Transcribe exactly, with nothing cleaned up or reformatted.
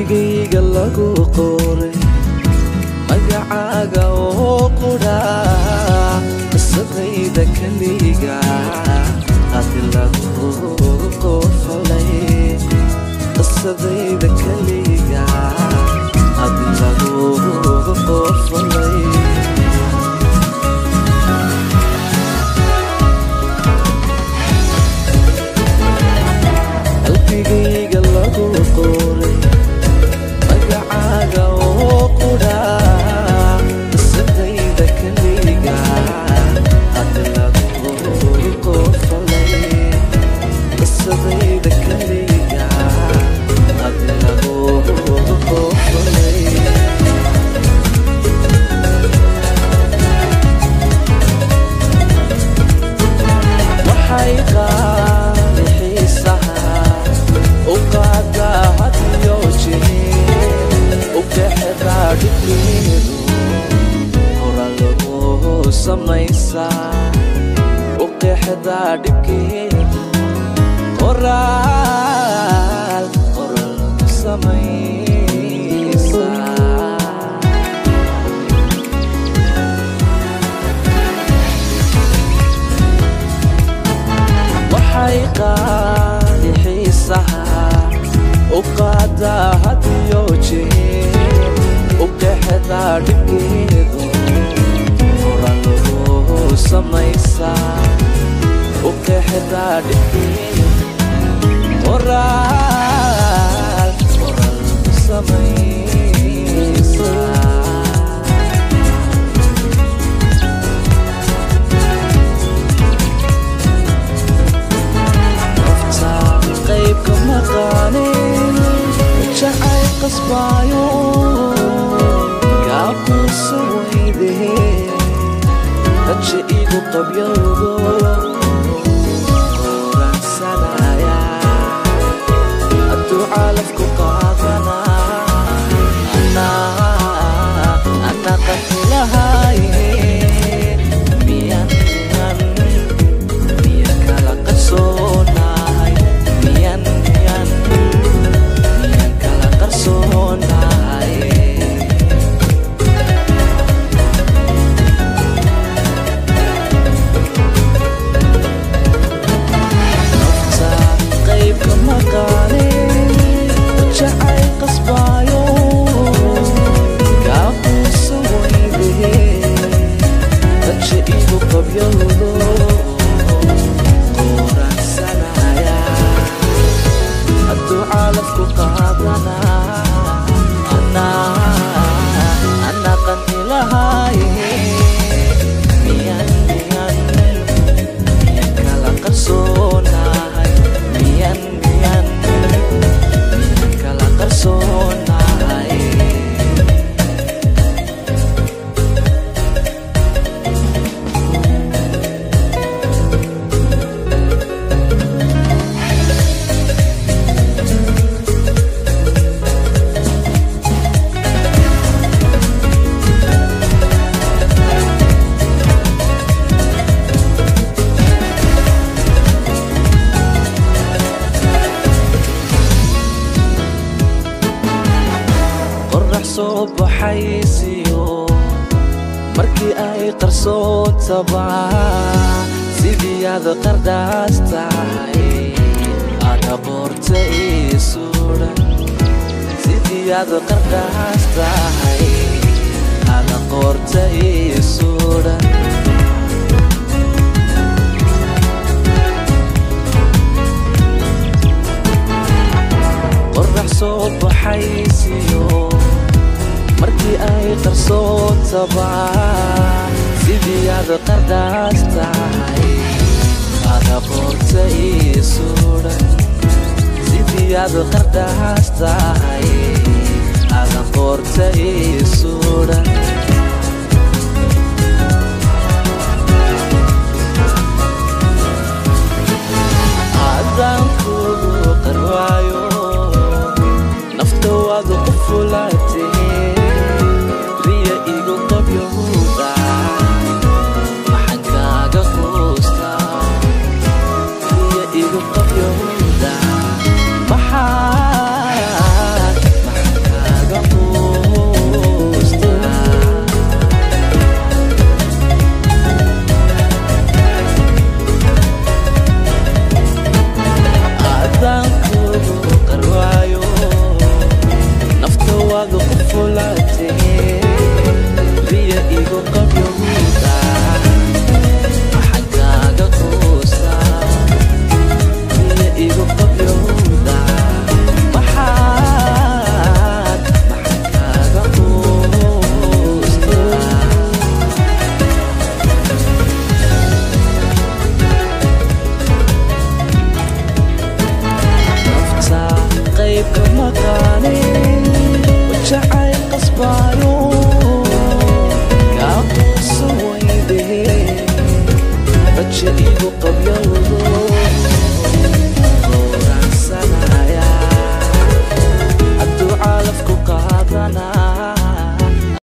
qalbigayga lagu qoray magacaaga oo qura qisadayda kaliga hadi lagu qofalay qisadayda kaliga hadi lagu qofalay qalbigayga lagu qoray magacaaga oo qura qisadayda kaliga hadi lagu qofalay qisadayda kaliga hadi lagu qofalay waxay qaali xiisaha uqaada hadiyo jeer uqexda dhibkeedu hora lagu samaysaa uqexda dhibkeedu qoraal hora lagu samaysaa waxay qaali xiisaha uqaada hadiyo jeer uqexda dhibkeedu hora lagu samaysaa uqexda dhibkeedu qoraal hora lagu samaysaa qaybka maqaanin jacay qasbaayo gaabuusa weydee haja igu qabyowdo qoraansanaya hadduu caalafku qaadana ana qatilahaaye miyan miyan kala qarsoona markii ay qarsoon tabaa sidii aad qardaas tahay aada qoorta ii suran sidii aad qardaas tahay aada qoorta ii suran qorax soo baxaysiyo markii ay qarsoon tabaa sidii aad qardaas tahay aada qoorta ii suran sidii aad qardaas tahay aada qoorta ii suran haddaan kugu qarwaayo nafta waad ku fulatee riya igu qabyowda maxaan kaaga quustaa riya igu qabyowda maxaan maxaan wada